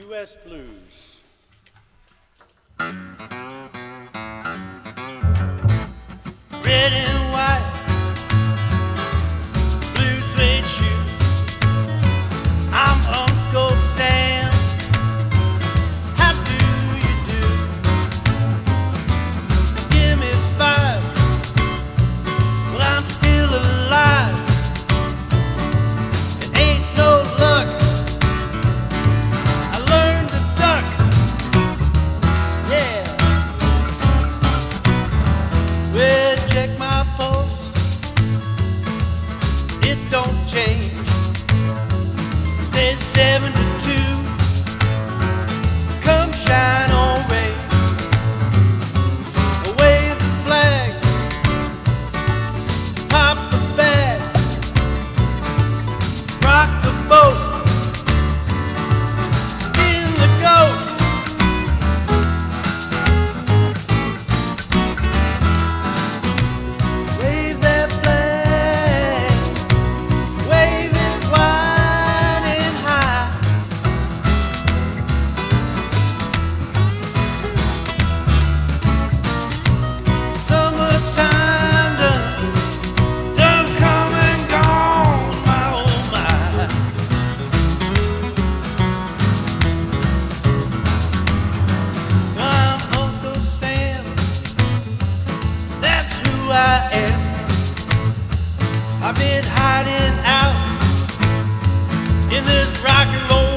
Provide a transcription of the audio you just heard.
U.S. Blues. Red and white, blue suede shoes. I'm Uncle Sam. How do you do? Give me 5. Well, I'm still alive. It ain't no luck. I learned to duck. Yeah. Well, check my pulse. It don't change. Says 7 to 2. Come shine on, rain. Wave the flag. Pop the bag. Rock the boat. Skin the goat. Wave that flag. Wave it wide and high. Summertime done come and gone, my oh my. I'm Uncle Sam, that's who I am. I've been hiding out in this rock and roll